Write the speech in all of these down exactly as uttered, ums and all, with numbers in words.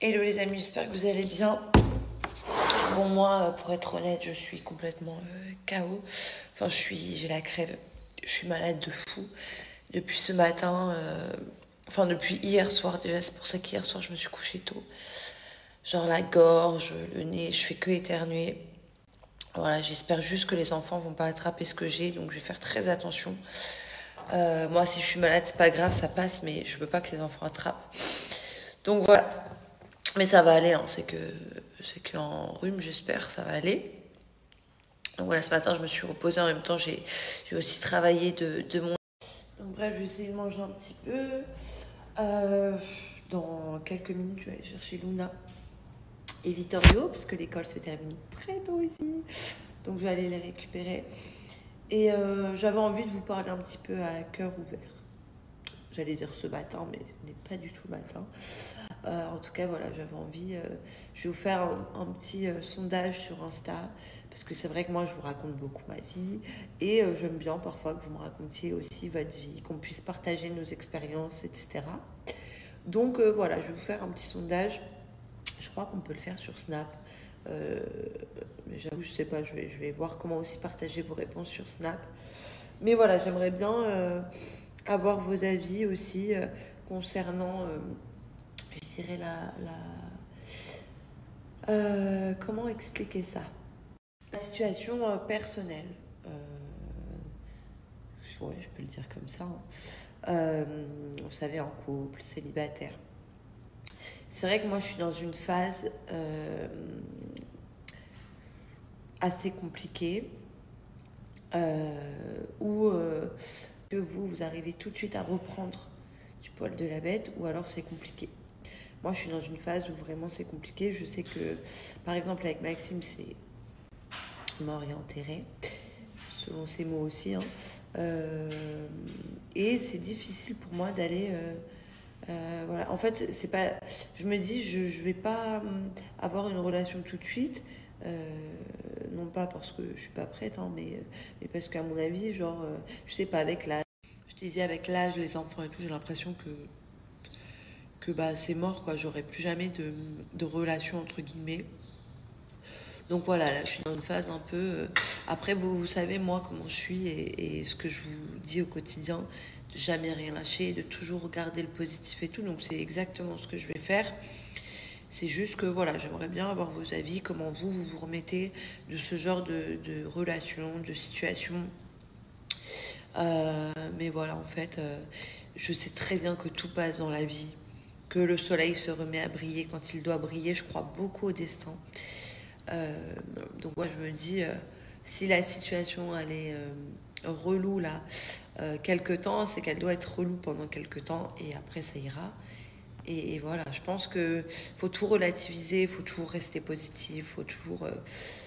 Hello les amis, j'espère que vous allez bien. Bon, moi, pour être honnête, je suis complètement euh, K O. Enfin, je suis, j'ai la crève. Je suis malade de fou. Depuis ce matin, euh, enfin depuis hier soir déjà, c'est pour ça qu'hier soir je me suis couchée tôt. Genre la gorge, le nez, je fais que éternuer. Voilà, j'espère juste que les enfants vont pas attraper ce que j'ai, donc je vais faire très attention. Euh, moi, si je suis malade, c'est pas grave, ça passe, mais je veux pas que les enfants attrapent. Donc voilà. Mais ça va aller, hein. c'est que c'est qu'en rhume, j'espère, ça va aller. Donc voilà, ce matin, je me suis reposée. En même temps, j'ai j'ai aussi travaillé de, de mon... Donc bref, je vais essayer de manger un petit peu. Euh, dans quelques minutes, je vais aller chercher Luna et Vittorio, parce que l'école se termine très tôt ici. Donc je vais aller les récupérer. Et euh, j'avais envie de vous parler un petit peu à cœur ouvert. J'allais dire ce matin, mais ce n'est pas du tout le matin. Euh, en tout cas, voilà, j'avais envie... Euh, je vais vous faire un, un petit euh, sondage sur Insta, parce que c'est vrai que moi, je vous raconte beaucoup ma vie. Et euh, j'aime bien parfois que vous me racontiez aussi votre vie, qu'on puisse partager nos expériences, et cetera. Donc euh, voilà, je vais vous faire un petit sondage. Je crois qu'on peut le faire sur Snap. Euh, mais j'avoue, je sais pas, je vais, je vais voir comment aussi partager vos réponses sur Snap. Mais voilà, j'aimerais bien euh, avoir vos avis aussi euh, concernant, euh, je dirais, la... la euh, comment expliquer ça? La situation euh, personnelle. Euh, ouais, je peux le dire comme ça. Hein. Euh, vous savez, en couple, célibataire. C'est vrai que moi, je suis dans une phase euh, assez compliquée euh, où euh, que vous, vous arrivez tout de suite à reprendre du poil de la bête ou alors c'est compliqué. Moi, je suis dans une phase où vraiment c'est compliqué. Je sais que, par exemple, avec Maxime, c'est mort et enterré, selon ses mots aussi. Hein. Euh, et c'est difficile pour moi d'aller... Euh, Euh, voilà. En fait, c'est pas. Je me dis, je je vais pas avoir une relation tout de suite, euh, non pas parce que je suis pas prête, hein, mais mais parce qu'à mon avis, genre, euh, je sais pas, avec l'âge. Je disais avec l'âge, les enfants et tout, j'ai l'impression que que bah c'est mort quoi. J'aurai plus jamais de de relation entre guillemets. Donc voilà, là, je suis dans une phase un peu. Euh, Après, vous, vous savez, moi, comment je suis et, et ce que je vous dis au quotidien, de jamais rien lâcher, de toujours regarder le positif et tout. Donc, c'est exactement ce que je vais faire. C'est juste que, voilà, j'aimerais bien avoir vos avis, comment vous, vous vous remettez de ce genre de, de relation, de situation. Euh, mais voilà, en fait, euh, je sais très bien que tout passe dans la vie, que le soleil se remet à briller quand il doit briller. Je crois beaucoup au destin. Euh, donc moi je me dis euh, si la situation elle est euh, relou là euh, quelque temps, c'est qu'elle doit être relou pendant quelque temps et après ça ira. Et, et voilà, je pense que faut tout relativiser, faut toujours rester positif, faut toujours euh,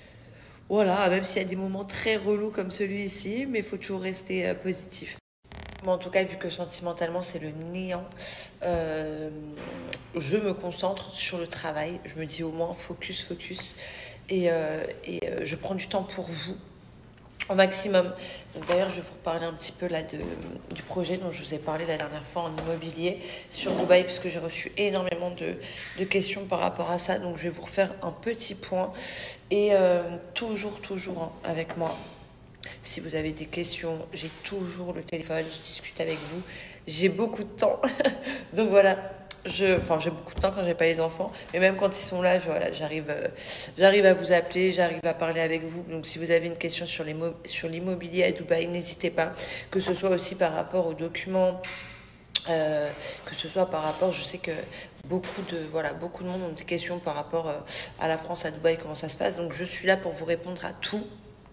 voilà, même s'il y a des moments très relous comme celui-ci, mais il faut toujours rester euh, positif. Bon, en tout cas, vu que sentimentalement c'est le néant, euh, je me concentre sur le travail. Je me dis au moins focus, focus. Et, euh, et euh, je prends du temps pour vous au maximum. Donc d'ailleurs, je vais vous parler un petit peu là de, du projet dont je vous ai parlé la dernière fois en immobilier sur Dubaï, puisque j'ai reçu énormément de, de questions par rapport à ça. Donc je vais vous refaire un petit point. Et euh, toujours, toujours hein, avec moi. Si vous avez des questions, j'ai toujours le téléphone, je discute avec vous. J'ai beaucoup de temps. Donc voilà, je, enfin, j'ai beaucoup de temps quand j'ai pas les enfants. Mais même quand ils sont là, je, voilà, j'arrive, euh, j'arrive à vous appeler, j'arrive à parler avec vous. Donc si vous avez une question sur, les sur l'immobilier à Dubaï, n'hésitez pas. Que ce soit aussi par rapport aux documents, euh, que ce soit par rapport, je sais que beaucoup de, voilà, beaucoup de monde ont des questions par rapport euh, à la France, à Dubaï, comment ça se passe. Donc je suis là pour vous répondre à tout.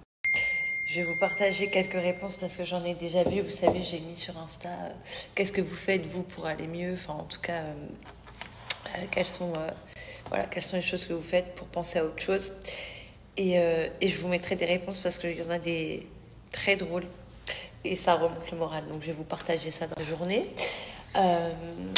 Je vais vous partager quelques réponses parce que j'en ai déjà vu. Vous savez, j'ai mis sur Insta euh, qu'est-ce que vous faites vous pour aller mieux. Enfin, en tout cas, euh, euh, quelles sont, euh, voilà, quelles sont les choses que vous faites pour penser à autre chose. Et, euh, et je vous mettrai des réponses parce qu'il y en a des très drôles et ça remonte le moral. Donc, je vais vous partager ça dans la journée. Euh,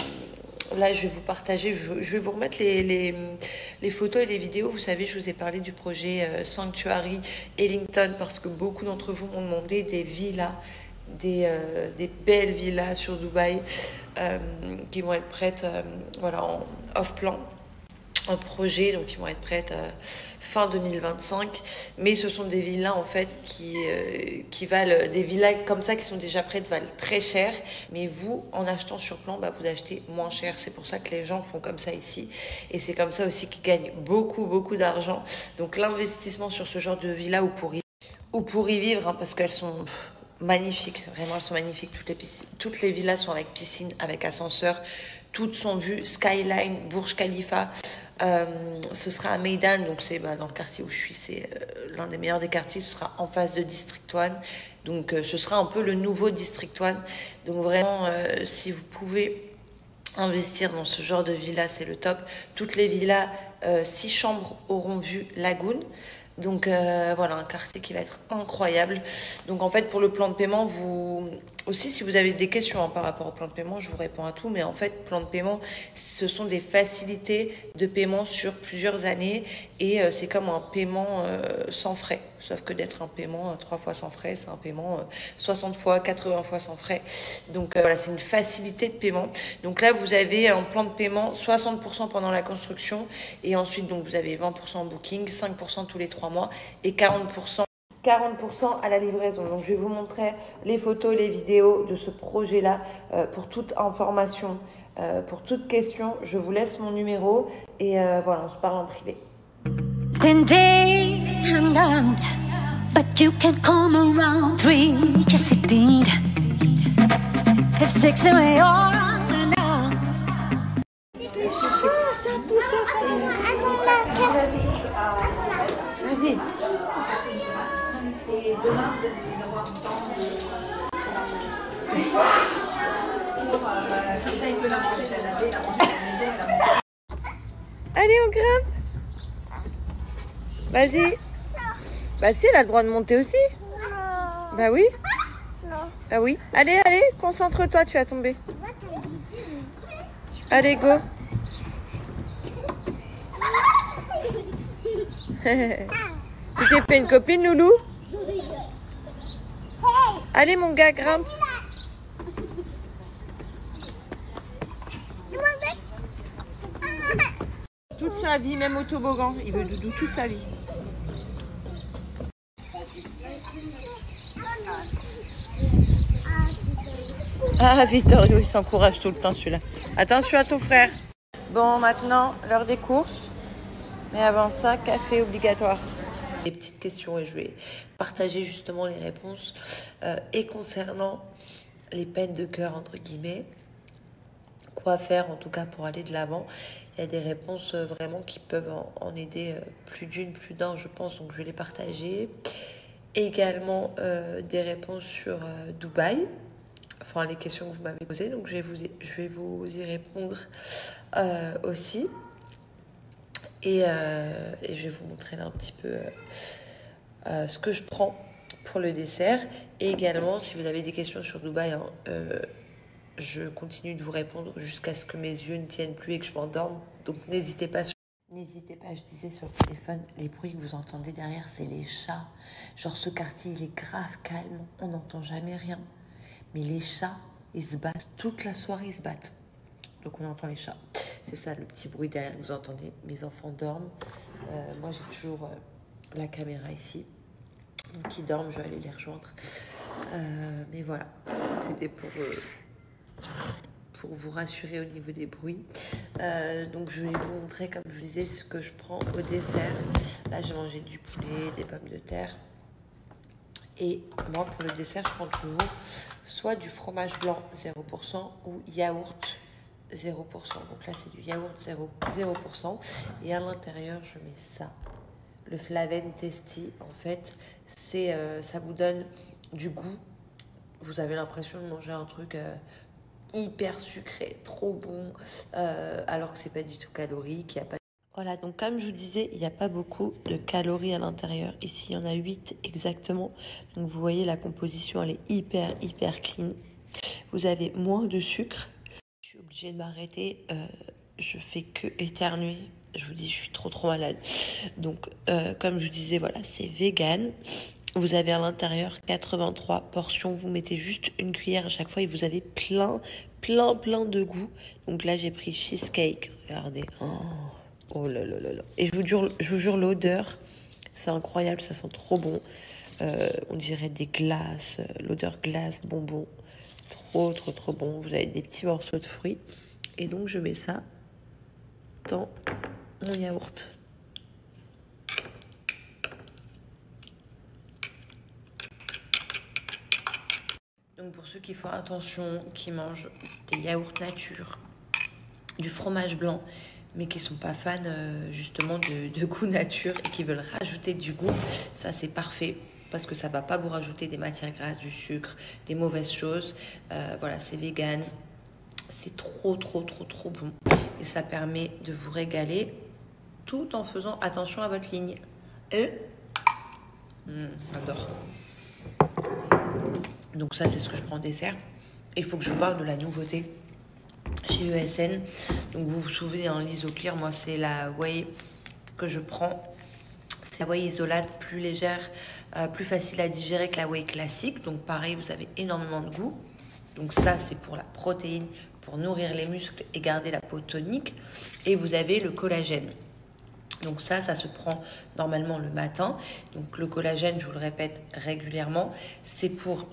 Là, je vais vous partager, je vais vous remettre les, les, les photos et les vidéos. Vous savez, je vous ai parlé du projet euh, Sanctuary Ellington parce que beaucoup d'entre vous m'ont demandé des villas, des, euh, des belles villas sur Dubaï euh, qui vont être prêtes euh, voilà, en off-plan. en projet, donc ils vont être prêtes euh, fin deux mille vingt-cinq. Mais ce sont des villas en fait qui, euh, qui valent, des villas comme ça qui sont déjà prêtes valent très cher. Mais vous, en achetant sur plan, bah, vous achetez moins cher. C'est pour ça que les gens font comme ça ici. Et c'est comme ça aussi qu'ils gagnent beaucoup, beaucoup d'argent. Donc l'investissement sur ce genre de villa ou pour y, ou pour y vivre, hein, parce qu'elles sont... Pff, magnifiques, vraiment elles sont magnifiques. Toutes les, piscines, toutes les villas sont avec piscine, avec ascenseur, toutes sont vues skyline, Burj Khalifa. Euh, ce sera à Meydan, donc c'est bah, dans le quartier où je suis, c'est euh, l'un des meilleurs des quartiers. Ce sera en face de District un, donc euh, ce sera un peu le nouveau District un. Donc vraiment, euh, si vous pouvez investir dans ce genre de villa, c'est le top. Toutes les villas, euh, six chambres auront vue Lagoon. Donc euh, voilà, un quartier qui va être incroyable. Donc en fait, pour le plan de paiement, vous aussi, si vous avez des questions hein, par rapport au plan de paiement, je vous réponds à tout. Mais en fait, plan de paiement, ce sont des facilités de paiement sur plusieurs années. Et euh, c'est comme un paiement euh, sans frais. Sauf que d'être un paiement euh, trois fois sans frais, c'est un paiement euh, soixante fois, quatre-vingts fois sans frais. Donc euh, voilà, c'est une facilité de paiement. Donc là, vous avez un plan de paiement soixante pour cent pendant la construction. Et ensuite, donc vous avez vingt pour cent en booking, cinq pour cent tous les trois mois et quarante pour cent quarante pour cent à la livraison. Donc, je vais vous montrer les photos, les vidéos de ce projet-là. Euh, pour toute information, euh, pour toute question, je vous laisse mon numéro et euh, voilà, on se parle en privé. But you can come around three, yes it did. If six away all now. Oh, ça pousse, ça pousse. Vas-y. Et demain, vous allez avoir le temps de... Pour, euh, comme ça, il peut la manger, la laver, la manger, la maison, la manger. Allez, on grimpe. Vas-y. Bah si, elle a le droit de monter aussi. Non. Bah oui. Non. Bah oui. Allez, allez, concentre-toi, tu vas tomber. Allez, go. Tu t'es fait une copine, Loulou? Allez, mon gars, grimpe. Toute sa vie, même au toboggan. Il veut doudou toute sa vie. Ah, Vittorio, il s'encourage tout le temps, celui-là. Attention à ton frère. Bon, maintenant, l'heure des courses. Mais avant ça, café obligatoire. Des petites questions et je vais partager justement les réponses. Euh, et concernant les peines de cœur, entre guillemets, quoi faire en tout cas pour aller de l'avant. Il y a des réponses euh, vraiment qui peuvent en, en aider euh, plus d'une, plus d'un, je pense. Donc, je vais les partager. Également, euh, des réponses sur euh, Dubaï. Enfin, les questions que vous m'avez posées. Donc, je vais vous y, je vais vous y répondre euh, aussi. Et, euh, et je vais vous montrer là un petit peu euh, euh, ce que je prends pour le dessert. Et également, si vous avez des questions sur Dubaï, hein, euh, je continue de vous répondre jusqu'à ce que mes yeux ne tiennent plus et que je m'endorme. Donc, n'hésitez pas. N'hésitez pas, je disais sur le téléphone, les bruits que vous entendez derrière, c'est les chats. Genre, ce quartier, il est grave calme, on n'entend jamais rien. Mais les chats, ils se battent. Toute la soirée, ils se battent. Donc, on entend les chats. C'est ça, le petit bruit derrière que vous entendez. Mes enfants dorment. Euh, moi, j'ai toujours euh, la caméra ici. Donc, ils dorment, je vais aller les rejoindre. Euh, mais voilà, c'était pour, euh, pour vous rassurer au niveau des bruits. Euh, donc, je vais vous montrer, comme je vous disais, ce que je prends au dessert. Là, j'ai mangé du poulet, des pommes de terre. Et moi, pour le dessert, je prends toujours soit du fromage blanc zéro pour cent ou yaourt zéro pour cent. Donc là, c'est du yaourt zéro pour cent. Et à l'intérieur, je mets ça. Le Flaven Tasty, en fait, c'est, euh, ça vous donne du goût. Vous avez l'impression de manger un truc euh, hyper sucré, trop bon, euh, alors que c'est pas du tout calorique. Il y a pas... Voilà, donc comme je vous disais, il n'y a pas beaucoup de calories à l'intérieur. Ici, il y en a huit exactement. Donc vous voyez, la composition, elle est hyper, hyper clean. Vous avez moins de sucre. Je suis obligée de m'arrêter. Euh, je fais que éternuer. Je vous dis, je suis trop, trop malade. Donc, euh, comme je vous disais, voilà, c'est vegan. Vous avez à l'intérieur quatre-vingt-trois portions. Vous mettez juste une cuillère à chaque fois et vous avez plein, plein, plein de goût. Donc là, j'ai pris cheesecake. Regardez. Oh. Oh là là là là. Et je vous jure, je vous jure l'odeur, c'est incroyable, ça sent trop bon. Euh, on dirait des glaces, l'odeur glace, bonbon. Trop, trop, trop bon. Vous avez des petits morceaux de fruits. Et donc, je mets ça dans mon yaourt. Donc, pour ceux qui font attention, qui mangent des yaourts nature, du fromage blanc, mais qui ne sont pas fans euh, justement de, de goût nature et qui veulent rajouter du goût, ça c'est parfait parce que ça ne va pas vous rajouter des matières grasses, du sucre, des mauvaises choses. Euh, voilà, c'est vegan, c'est trop trop trop trop bon et ça permet de vous régaler tout en faisant attention à votre ligne. Et mmh, j'adore. Donc ça c'est ce que je prends en dessert. Il faut que je vous parle de la nouveauté chez E S N. Donc vous vous souvenez, hein, l'Isoclear, moi c'est la whey que je prends. C'est la whey isolate, plus légère, euh, plus facile à digérer que la whey classique. Donc pareil, vous avez énormément de goût. Donc ça c'est pour la protéine, pour nourrir les muscles et garder la peau tonique. Et vous avez le collagène. Donc ça, ça se prend normalement le matin. Donc le collagène, je vous le répète régulièrement, c'est pour...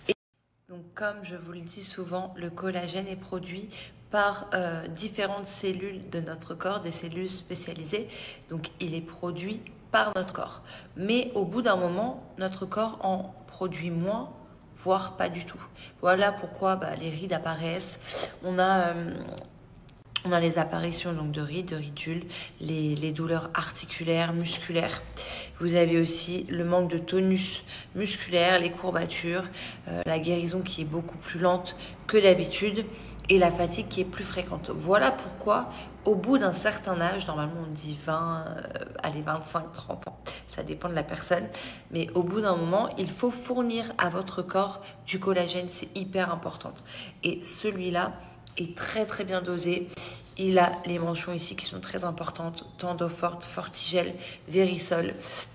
Donc comme je vous le dis souvent, le collagène est produit par euh, différentes cellules de notre corps, des cellules spécialisées. Donc il est produit par notre corps. Mais au bout d'un moment, notre corps en produit moins, voire pas du tout. Voilà pourquoi bah, les rides apparaissent. On a... Euh, On a les apparitions donc de rides, de ridules, les, les douleurs articulaires, musculaires. Vous avez aussi le manque de tonus musculaire, les courbatures, euh, la guérison qui est beaucoup plus lente que d'habitude et la fatigue qui est plus fréquente. Voilà pourquoi, au bout d'un certain âge, normalement on dit vingt, euh, allez vingt-cinq, trente ans, ça dépend de la personne, mais au bout d'un moment, il faut fournir à votre corps du collagène, c'est hyper important. Et celui-là est très très bien dosé. Il a les mentions ici qui sont très importantes, Tendofort, Fortigel, Verisol.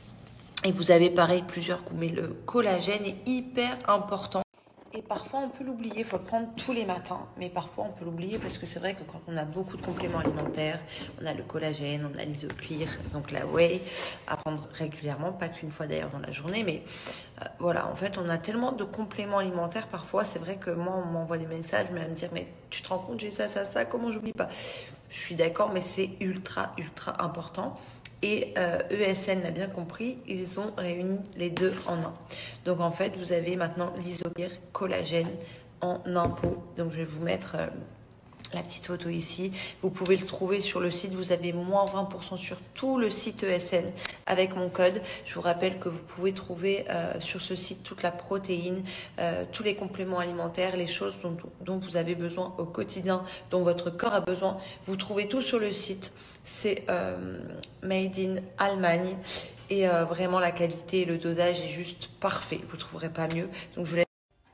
Et vous avez pareil plusieurs goûts, mais le collagène est hyper important. Et parfois on peut l'oublier, il faut le prendre tous les matins, mais parfois on peut l'oublier parce que c'est vrai que quand on a beaucoup de compléments alimentaires, on a le collagène, on a l'Isoclear, donc la whey, à prendre régulièrement, pas qu'une fois d'ailleurs dans la journée, mais euh, voilà, en fait on a tellement de compléments alimentaires, parfois c'est vrai que moi on m'envoie des messages, mais à me dire mais tu te rends compte j'ai ça, ça, ça, comment j'oublie pas? Je suis d'accord, mais c'est ultra, ultra important. Et euh, E S N l'a bien compris, ils ont réuni les deux en un. Donc en fait, vous avez maintenant l'Isoclear collagène en un pot. Donc je vais vous mettre euh, la petite photo ici. Vous pouvez le trouver sur le site. Vous avez moins vingt pour cent sur tout le site E S N avec mon code. Je vous rappelle que vous pouvez trouver euh, sur ce site toute la protéine, euh, tous les compléments alimentaires, les choses dont, dont vous avez besoin au quotidien, dont votre corps a besoin. Vous trouvez tout sur le site. C'est euh, made in Allemagne et euh, vraiment la qualité et le dosage est juste parfait. Vous ne trouverez pas mieux. Donc je vous laisse.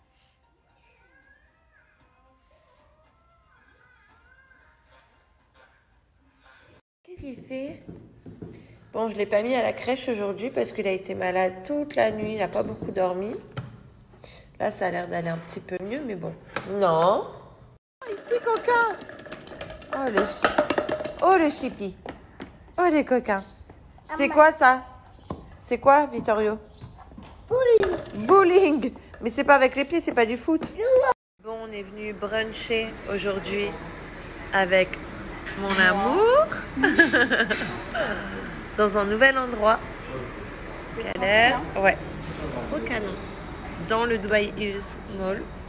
Qu'est-ce qu'il fait? Bon, je ne l'ai pas mis à la crèche aujourd'hui parce qu'il a été malade toute la nuit. Il n'a pas beaucoup dormi. Là, ça a l'air d'aller un petit peu mieux, mais bon. Non. Ici, coquin. Oh, le, oh, le chipi. Oh, les coquins. C'est quoi ça? C'est quoi, Vittorio? Bowling. Bowling. Mais c'est pas avec les pieds, c'est pas du foot. Bon, on est venu bruncher aujourd'hui avec mon amour dans un nouvel endroit. C'est a l'air, ouais, trop canon. Dans le Dubai Hills Mall.